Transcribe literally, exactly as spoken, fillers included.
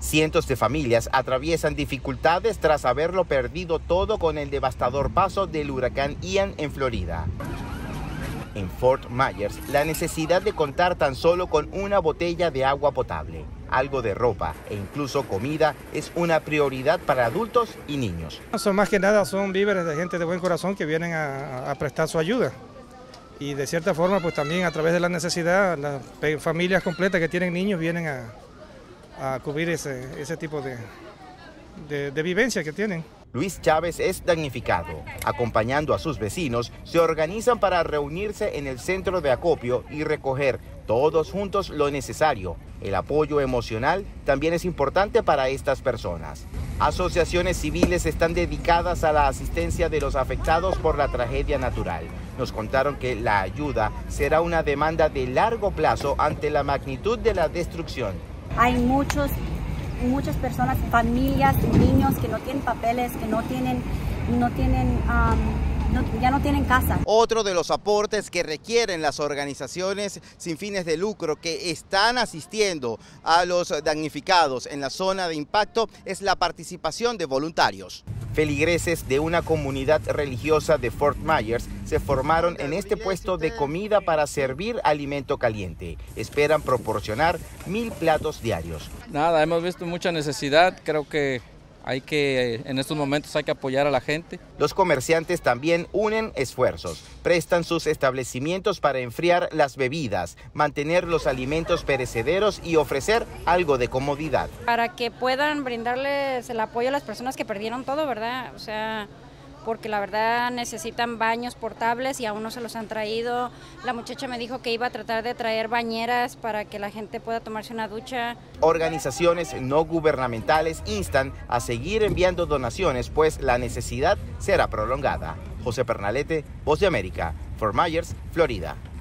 Cientos de familias atraviesan dificultades tras haberlo perdido todo con el devastador paso del huracán Ian en Florida. En Fort Myers, la necesidad de contar tan solo con una botella de agua potable, algo de ropa e incluso comida es una prioridad para adultos y niños. Son más que nada son víveres de gente de buen corazón que vienen a, a prestar su ayuda. Y de cierta forma, pues también a través de la necesidad, las familias completas que tienen niños vienen a, a cubrir ese, ese tipo de, de, de vivencia que tienen. Luis Chávez es damnificado. Acompañando a sus vecinos, se organizan para reunirse en el centro de acopio y recoger todos juntos lo necesario. El apoyo emocional también es importante para estas personas. Asociaciones civiles están dedicadas a la asistencia de los afectados por la tragedia natural. Nos contaron que la ayuda será una demanda de largo plazo ante la magnitud de la destrucción. Hay muchos, muchas personas, familias, niños que no tienen papeles, que no tienen, no tienen, um, no, ya no tienen casa. Otro de los aportes que requieren las organizaciones sin fines de lucro que están asistiendo a los damnificados en la zona de impacto es la participación de voluntarios. Feligreses de una comunidad religiosa de Fort Myers se formaron en este puesto de comida para servir alimento caliente. Esperan proporcionar mil platos diarios. Nada, hemos visto mucha necesidad, creo que hay que, en estos momentos hay que apoyar a la gente. Los comerciantes también unen esfuerzos, prestan sus establecimientos para enfriar las bebidas, mantener los alimentos perecederos y ofrecer algo de comodidad. Para que puedan brindarles el apoyo a las personas que perdieron todo, ¿verdad? O sea, porque la verdad necesitan baños portables y aún no se los han traído. La muchacha me dijo que iba a tratar de traer bañeras para que la gente pueda tomarse una ducha. Organizaciones no gubernamentales instan a seguir enviando donaciones, pues la necesidad será prolongada. José Pernalete, Voz de América, Fort Myers, Florida.